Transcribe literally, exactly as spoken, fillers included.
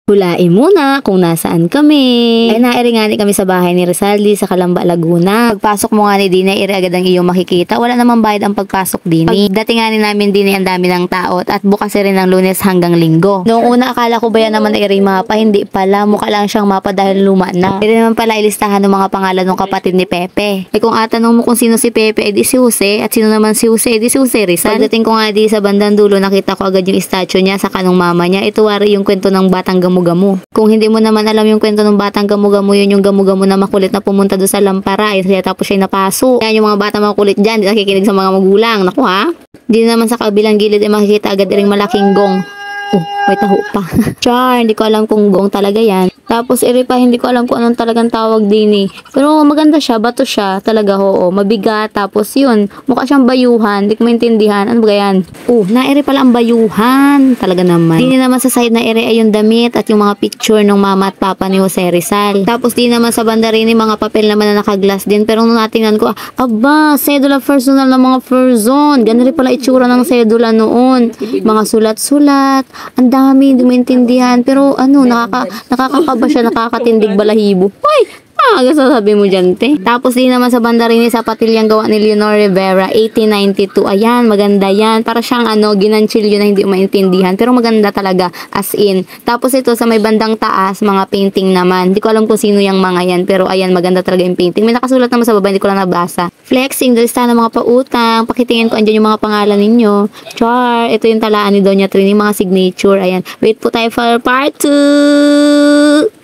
Hulain muna kung nasaan kami. Ay nairi nga ni kami sa bahay ni Rizaldi sa Calamba, Laguna. Pagpasok mo nga ni Dina, iri agad ang iyong makikita. Wala namang bayad ang pagpasok din. Pagdating nga ni namin din ang dami ng tao at bukas rin ng Lunes hanggang Linggo. Noong una akala ko ba yan naman iri mapa, hindi pala. Mukha lang siyang mapa dahil luma na. Iri naman pala ilistahan ng mga pangalan ng kapatid ni Pepe. E kung atanong mo kung sino si Pepe, edi si Jose. At sino naman si Jose, edi si Jose Rizal. Pagdating ko nga di sa bandang dulo, nakita ko agad yung statue niya sa kanong mama niya. Ito wari yung kwento ng batang gamu-gamu. Kung hindi mo naman alam yung kwento ng batang gamu-gamu, yun yung gamu-gamu na makulit na pumunta doon sa Lampara, eh, kaya tapos siya napaso. Kaya yung mga bata makulit dyan, di nakikinig sa mga magulang. Naku ha? Di naman sa kabilang gilid ay eh, makikita agad ring malaking gong. Oh, may taho pa. Char, hindi ko alam kung gong talaga yan. Tapos iri pa, hindi ko alam kung anong talagang tawag din eh. Pero maganda siya, bato siya. Talaga, oo. Mabigat. Tapos yun, mukha siyang bayuhan. Hindi ko maintindihan. Ano ba yan? Oh, nairi pala ang bayuhan. Talaga naman. Di naman sa side na iri ay yung damit at yung mga picture ng mama at papa ni Jose Rizal. Tapos di naman sa banda rin mga papel naman na nakaglass din. Pero nung natingnan ko, aba, sedula personal ng mga person. Ganun rin pala itsura ng sedula noon. Mga sulat-sulat. Ang dami, hindi maintindihan. Pero ano, nakaka, nakakakaba siya, nakakatindig balahibo. Hoy! Ah, sasabi mo dyan, te. Tapos din naman sa banda rin sa patilyang gawa ni Leonor Rivera, eighteen ninety-two. Ayan, maganda yan. Para siyang ano, ginanchil yun na hindi maintindihan. Pero maganda talaga, as in. Tapos ito sa may bandang taas, mga painting naman. Hindi ko alam kung sino yung mga yan. Pero ayan, maganda talaga yung painting. May nakasulat naman sa baba, hindi ko lang nabasa. Flexing, dalista ng mga pautang. Pakitingin ko, andyan yung mga pangalan ninyo. Char, ito yung talaan ni Doña Trini, mga signature. Ayan, wait po tayo for part two.